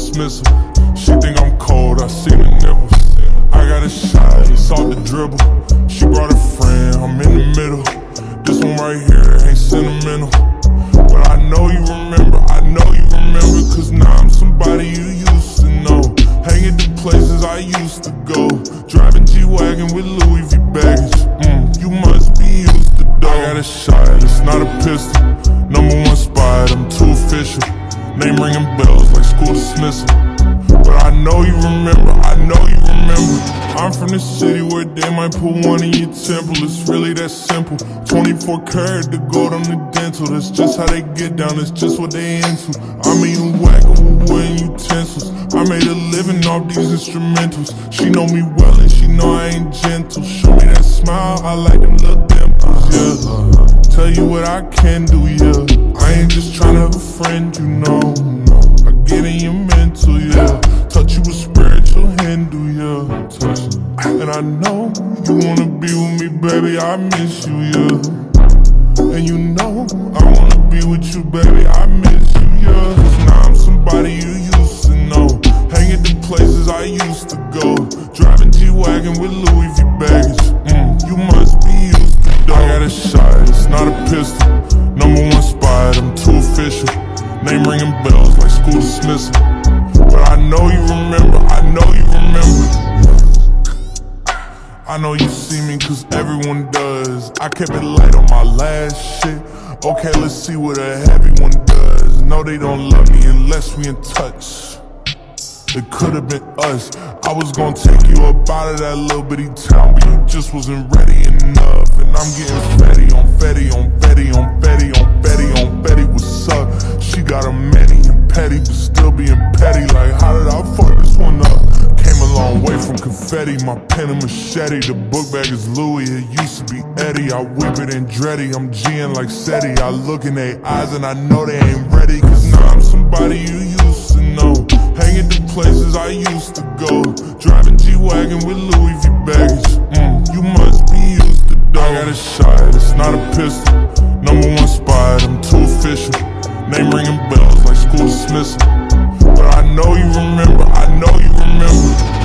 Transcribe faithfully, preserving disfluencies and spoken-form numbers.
dismissal. She think I'm cold, I see the nipples. I got a shot, it's off the dribble. She brought a friend, I'm in the middle. This one right here ain't sentimental, but I know you remember, I know you remember. Cause now I'm somebody you used to know. Hanging to places I used to go. Driving G-Wagon with Louis V baggage. mm, You must be used to dough. I got a shot, it's not a pistol. Number one spot, I'm too official. Name ringing bells like school dismissal. But I know you remember, I know you remember. I'm from the city where they might put one in your temple. It's really that simple. Twenty-four karat, the gold on the dental. That's just how they get down, that's just what they into. I'm eating wagon with wooden utensils. I made a living off these instrumentals. She know me well and she know I ain't gentle. Show me that smile, I like them little dimples, yeah. Tell you what I can do, yeah. I ain't just tryna have a friend, you know, no. I get in your mental, yeah. Touch you with spiritual Hindu, yeah. Touch. And I know you wanna be with me, baby, I miss you, yeah. And you know I wanna be with you, baby, I miss you, yeah. Cause now I'm somebody you used to know. Hanging to places I used to go. Driving G-Wagon with Louis V baggage. mm, You must be used to dough. I got a shot, it's not a pistol. Number one spot, I'm too official. Name ringing bells like school dismissal. But I know you remember, I know you remember. I know you see me cause everyone does. I kept it light on my last shit. Okay, let's see what a heavy one does. No, they don't love me unless we in touch. It could've been us. I was gonna take you up out of that little bitty town, but you just wasn't ready enough. And I'm getting fetty on fetty on fetty on fetty on fetty on fetty. What's up? She got a many and petty, but still being petty. Like, how did I fuck this one up? Came a long way from confetti, my pen and machete. The book bag is Louis, it used to be Eddie. I whip it in Dreddy, I'm G'ing like SETI. I look in their eyes and I know they ain't ready. Cause now I'm somebody you used to know. Hanging to places I used to go. Driving G-Wagon with Louis V baggage. mm, You must be used to dough. I got a shot, it's not a pistol. Number one spot, I'm too official. Name ringing bells like school dismissal. But I know you remember, I know you remember.